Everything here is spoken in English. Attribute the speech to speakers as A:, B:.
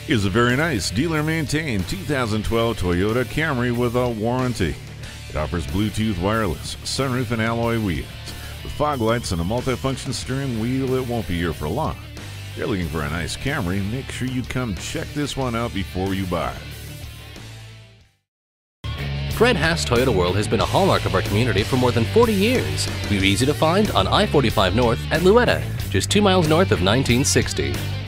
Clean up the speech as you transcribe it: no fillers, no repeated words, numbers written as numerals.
A: Here's a very nice dealer-maintained 2012 Toyota Camry with a warranty. It offers Bluetooth wireless, sunroof and alloy wheels. With fog lights and a multifunction steering wheel, it won't be here for long. If you're looking for a nice Camry, make sure you come check this one out before you buy.
B: Fred Haas Toyota World has been a hallmark of our community for more than 40 years. We're easy to find on I-45 North at Louetta, just 2 miles north of 1960.